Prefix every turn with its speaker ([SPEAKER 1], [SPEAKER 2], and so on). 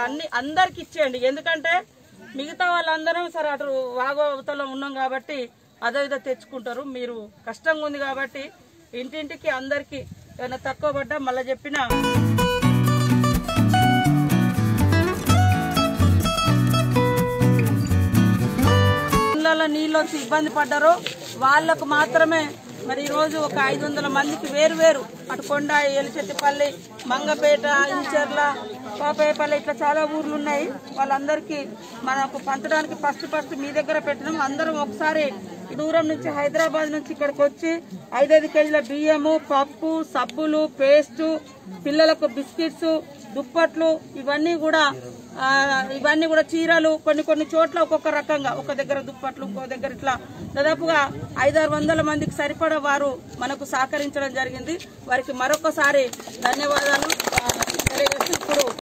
[SPEAKER 1] అందరికి ఇచ్చేయండి. ఎందుకంటే మిగతా వాళ్ళందరం సరే అటు వాగవతలో ఉన్నాం కాబట్టి అదో ఇదో తెచ్చుకుంటారు. మీరు కష్టంగా ఉంది కాబట్టి ఇంటింటికి అందరికి ఏమైనా తక్కువ పడ్డా మళ్ళీ చెప్పిన నీళ్ళు వచ్చి ఇబ్బంది పడ్డారో వాళ్లకు మాత్రమే మరి ఈ రోజు ఒక 500 మందికి వేరు అటు కొండ, ఎలిచెట్టిపల్లి, మంగపేట, ఇంచర్ల, పాపేపల్లి ఇట్లా చాలా ఊర్లు ఉన్నాయి. వాళ్ళందరికీ మనకు పంచడానికి ఫస్ట్ మీ దగ్గర పెట్టినాం. అందరం ఒకసారి దూరం నుంచి హైదరాబాద్ నుంచి ఇక్కడికి వచ్చి 5 కేజీల బియ్యము, పప్పు, సబ్బులు, పేస్టు, పిల్లలకు బిస్కెట్స్, దుప్పట్లు ఇవన్నీ కూడా చీరలు కొన్ని చోట్ల ఒక్కొక్క రకంగా ఒక దగ్గర దుప్పట్లు ఇంకో దగ్గర ఇట్లా దాదాపుగా 500-600 మందికి సరిపడా వారు మనకు సహకరించడం జరిగింది. వారికి మరొకసారి ధన్యవాదాలు తెలియజేస్తూ ఇప్పుడు